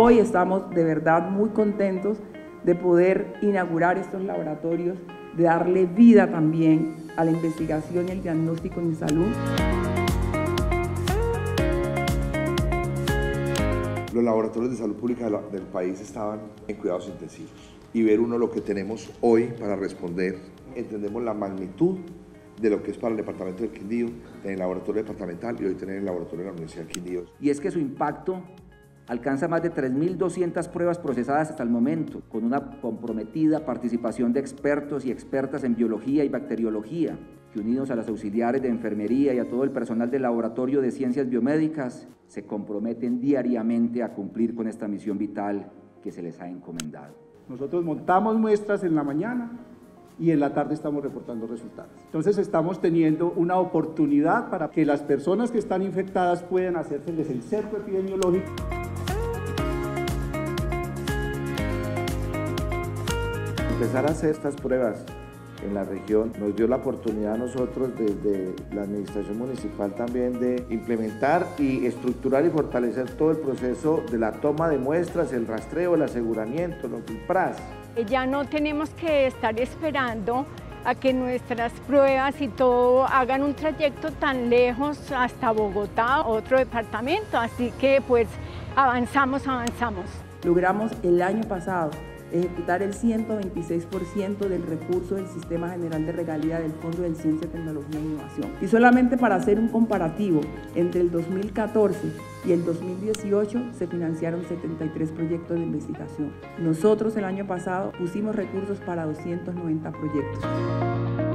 Hoy estamos de verdad muy contentos de poder inaugurar estos laboratorios, de darle vida también a la investigación y el diagnóstico en salud. Los laboratorios de salud pública del país estaban en cuidados intensivos y ver uno lo que tenemos hoy para responder, entendemos la magnitud de lo que es para el departamento del Quindío, tener el laboratorio departamental y hoy tener el laboratorio de la Universidad del Quindío. Y es que su impacto alcanza más de 3.200 pruebas procesadas hasta el momento, con una comprometida participación de expertos y expertas en biología y bacteriología, que unidos a los auxiliares de enfermería y a todo el personal del Laboratorio de Ciencias Biomédicas, se comprometen diariamente a cumplir con esta misión vital que se les ha encomendado. Nosotros montamos muestras en la mañana y en la tarde estamos reportando resultados. Entonces estamos teniendo una oportunidad para que las personas que están infectadas puedan hacérseles el cerco epidemiológico. Empezar a hacer estas pruebas en la región nos dio la oportunidad a nosotros desde la administración municipal también de implementar y estructurar y fortalecer todo el proceso de la toma de muestras, el rastreo, el aseguramiento, el PRAS. Ya no tenemos que estar esperando a que nuestras pruebas y todo hagan un trayecto tan lejos hasta Bogotá, otro departamento, así que pues avanzamos. Logramos el año pasado ejecutar el 126% del recurso del Sistema General de Regalía del Fondo de Ciencia, Tecnología e Innovación. Y solamente para hacer un comparativo, entre el 2014 y el 2018 se financiaron 73 proyectos de investigación. Nosotros el año pasado pusimos recursos para 290 proyectos.